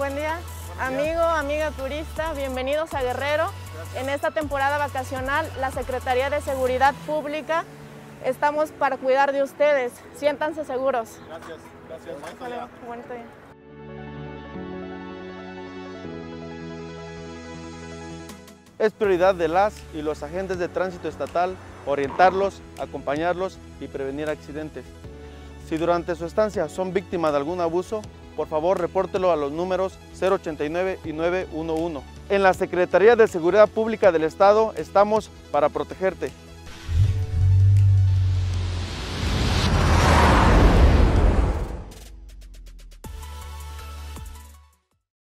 Buen día, amigo, amiga turista, bienvenidos a Guerrero. En esta temporada vacacional, la Secretaría de Seguridad Pública estamos para cuidar de ustedes. Siéntanse seguros. Gracias. Bonito día. Es prioridad de las y los agentes de tránsito estatal orientarlos, acompañarlos y prevenir accidentes. Si durante su estancia son víctimas de algún abuso, por favor repórtelo a los números 089 y 911. En la Secretaría de Seguridad Pública del Estado estamos para protegerte.